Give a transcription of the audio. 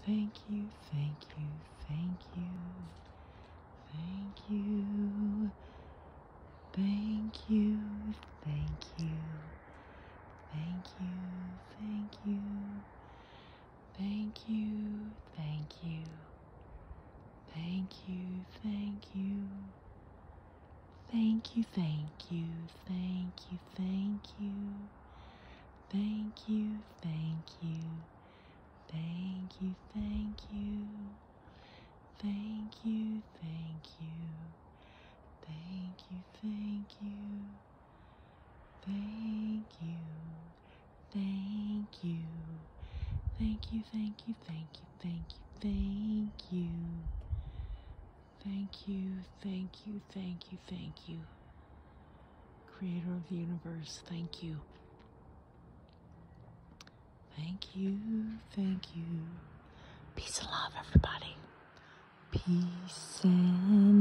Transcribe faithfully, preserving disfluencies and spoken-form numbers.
Thank you, thank you, thank you, thank you, thank you, thank you, thank you, thank you, thank you, thank you, thank you, thank you, thank you, thank you, thank you, thank you, thank you, thank you. Thank you, thank you, thank you, thank you, thank you, thank you, thank you, thank you, thank you, thank you, thank you, thank you, thank you, thank you, thank you, thank you, thank you, Creator of the universe, thank you. Thank you, thank you. Peace and love, everybody. Peace and